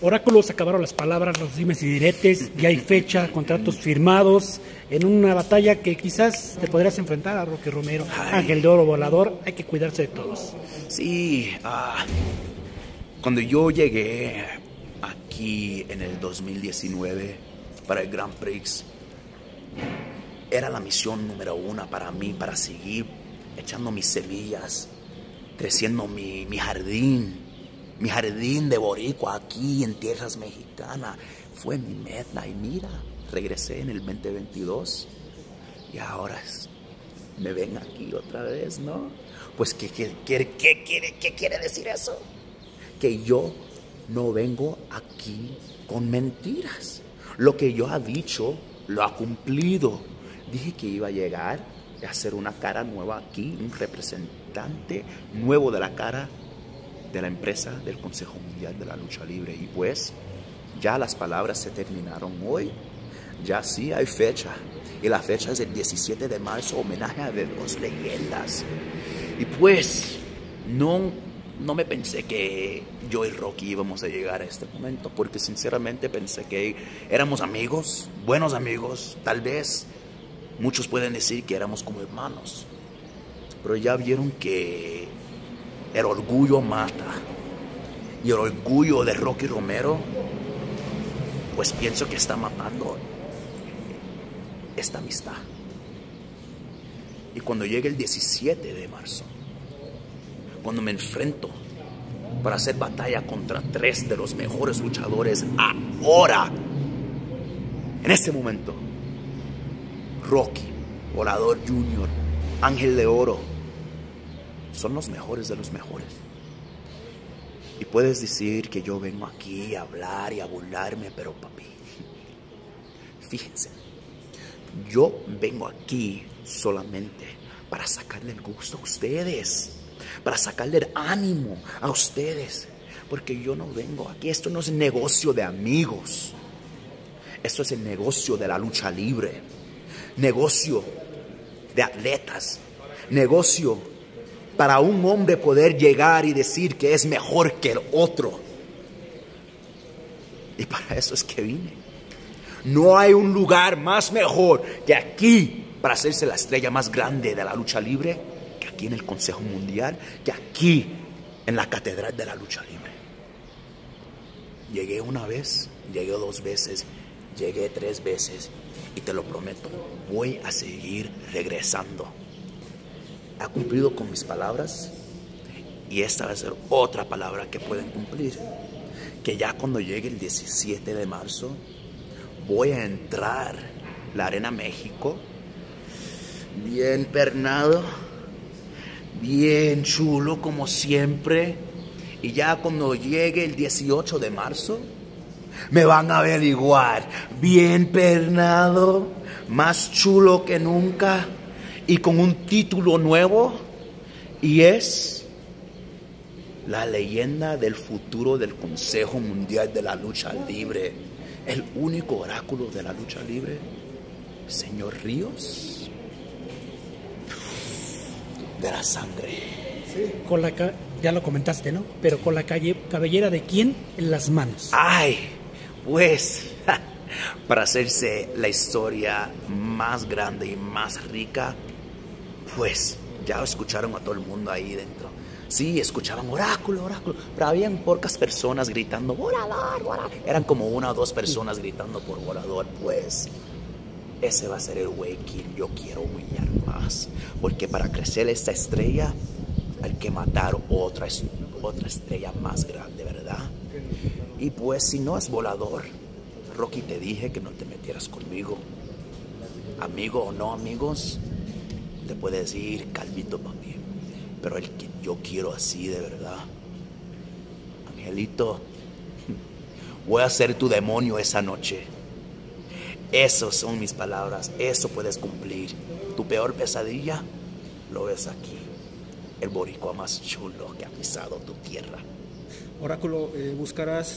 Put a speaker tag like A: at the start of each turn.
A: Oráculo, se acabaron las palabras, los dimes y diretes, ya hay fecha, contratos firmados, en una batalla que quizás te podrías enfrentar a Rocky Romero, Ángel de Oro Volador. Hay que cuidarse de todos.
B: Sí, cuando yo llegué aquí en el 2019 para el Grand Prix, era la misión número 1 para mí, para seguir echando mis semillas, creciendo mi jardín de boricua aquí en tierras mexicanas. Fue mi meta y mira, regresé en el 2022 y ahora me ven aquí otra vez, ¿no? Pues ¿qué quiere decir eso? Que yo no vengo aquí con mentiras. Lo que yo ha dicho, lo ha cumplido. Dije que iba a llegar a hacer una cara nueva aquí, un representante nuevo de la cara de la empresa del Consejo Mundial de la Lucha Libre. Y pues ya las palabras se terminaron hoy. Ya sí hay fecha. Y la fecha es el 17 de marzo, homenaje a de dos leyendas. Y pues no me pensé que yo y Rocky íbamos a llegar a este momento, porque sinceramente pensé que éramos amigos, buenos amigos. Tal vez muchos pueden decir que éramos como hermanos, pero ya vieron que el orgullo mata. Y el orgullo de Rocky Romero, pues pienso que está matando esta amistad. Y cuando llegue el 17 de marzo, cuando me enfrento para hacer batalla contra 3 de los mejores luchadores ahora, en este momento, Rocky, Volador Jr., Ángel de Oro, son los mejores de los mejores. Y puedes decir que yo vengo aquí a hablar y a burlarme, pero papi, fíjense, yo vengo aquí solamente para sacarle el gusto a ustedes, para sacarle el ánimo a ustedes, porque yo no vengo aquí, esto no es negocio de amigos, esto es el negocio de la lucha libre, negocio de atletas, negocio para un hombre poder llegar y decir que es mejor que el otro. Y para eso es que vine. No hay un lugar más mejor que aquí para hacerse la estrella más grande de la lucha libre, que aquí en el Consejo Mundial, que aquí en la Catedral de la Lucha Libre. Llegué una vez, llegué 2 veces, llegué 3 veces y te lo prometo, voy a seguir regresando. Ha cumplido con mis palabras y esta va a ser otra palabra que pueden cumplir, que ya cuando llegue el 17 de marzo voy a entrar la Arena México bien pernado, bien chulo como siempre, y ya cuando llegue el 18 de marzo me van a averiguar bien pernado, más chulo que nunca y con un título nuevo, y es la leyenda del futuro del Consejo Mundial de la Lucha Libre, el único oráculo de la lucha libre, señor Ríos de la sangre.
A: Sí. Ya lo comentaste, ¿no? Pero con la cabellera de quién en las manos.
B: Ay, pues para hacerse la historia más grande y más rica, pues ya escucharon a todo el mundo ahí dentro. Sí, escuchaban oráculo, oráculo, pero habían pocas personas gritando volador, volador. Eran como 1 o 2 personas gritando por volador. Pues ese va a ser el güey que yo quiero humillar más, porque para crecer esta estrella hay que matar otra estrella más grande, ¿verdad? Y pues si no es volador, Rocky, te dije que no te metieras conmigo. Amigo o no amigos, te puede decir calvito, papi, pero el que yo quiero así de verdad, Angelito, voy a ser tu demonio esa noche. Esas son mis palabras, eso puedes cumplir. Tu peor pesadilla lo ves aquí, el boricua más chulo que ha pisado tu tierra.
C: Oráculo, buscarás